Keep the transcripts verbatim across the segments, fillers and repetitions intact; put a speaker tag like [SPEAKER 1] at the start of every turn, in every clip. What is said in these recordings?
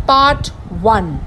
[SPEAKER 1] Part one.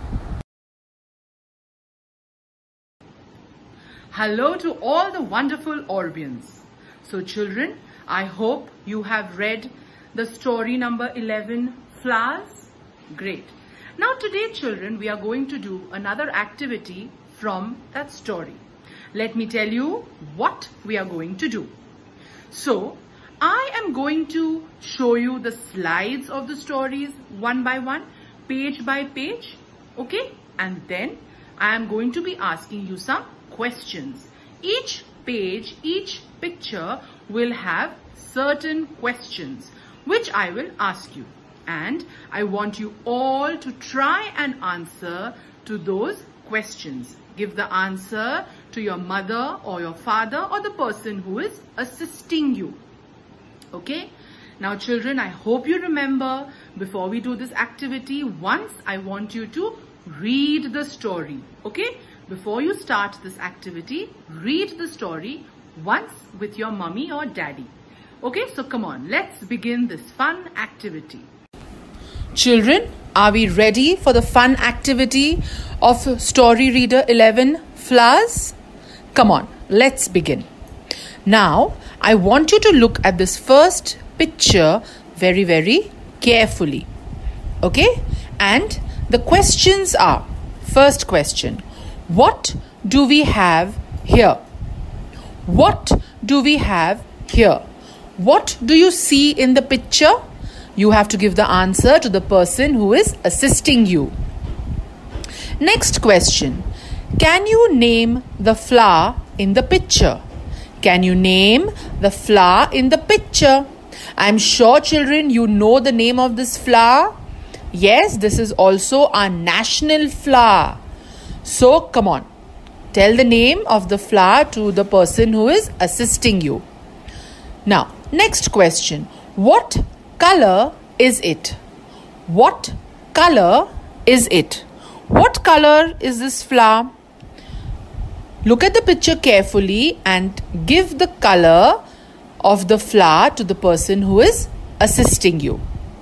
[SPEAKER 2] Hello to all the wonderful Orbians. So children, I hope you have read the story number eleven, Flowers. Great. Now today children, we are going to do another activity from that story. Let me tell you what we are going to do. So, I am going to show you the slides of the stories one by one, page by page, okay? And then I am going to be asking you some questions. Each page, each picture will have certain questions which I will ask you. And I want you all to try and answer to those questions. Give the answer to your mother or your father or the person who is assisting you. Okay? Now children, I hope you remember, before we do this activity, once I want you to read the story. Okay? Before you start this activity, read the story once with your mummy or daddy. Okay? So come on, let's begin this fun activity.
[SPEAKER 1] Children, are we ready for the fun activity of Story Reader eleven, Flowers? Come on, let's begin. Now, I want you to look at this first picture very, very carefully. Okay? And the questions are, first question, what do we have here? What do we have here? What do you see in the picture? You have to give the answer to the person who is assisting you. Next question. Can you name the flower in the picture? Can you name the flower in the picture? I'm sure children, you know the name of this flower. Yes, this is also our national flower. So come on. Tell the name of the flower to the person who is assisting you. Now, next question. What color is it? What color is it? What color is this flower? Look at the picture carefully and give the color of the flower to the person who is assisting you.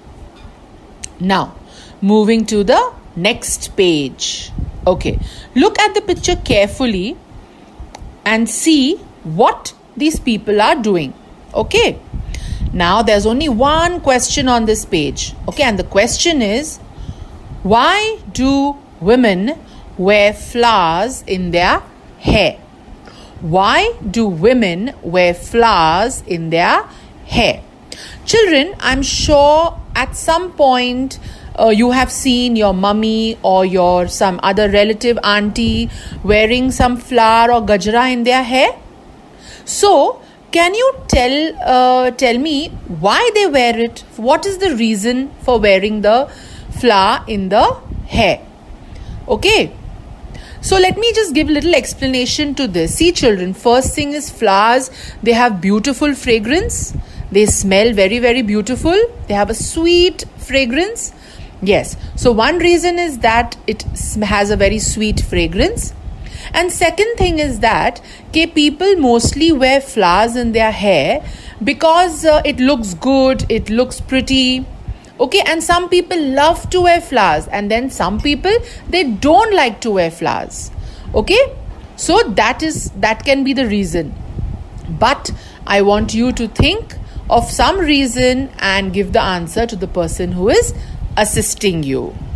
[SPEAKER 1] Now, moving to the next page. Okay, look at the picture carefully and see what these people are doing. Okay. Now, there's only one question on this page. Okay, and the question is, why do women wear flowers in their hair? Why do women wear flowers in their hair? Children, I'm sure at some point uh, you have seen your mummy or your some other relative auntie wearing some flower or gajra in their hair. So, can you tell uh, tell me why they wear it? What is the reason for wearing the flower in the hair? Okay. So let me just give a little explanation to this. See children, first thing is flowers. They have beautiful fragrance. They smell very, very beautiful. They have a sweet fragrance. Yes. So one reason is that it has a very sweet fragrance. And second thing is that okay, people mostly wear flowers in their hair because uh, it looks good, it looks pretty. Okay, and some people love to wear flowers and then some people, they don't like to wear flowers. Okay, so that is that can be the reason. But I want you to think of some reason and give the answer to the person who is assisting you.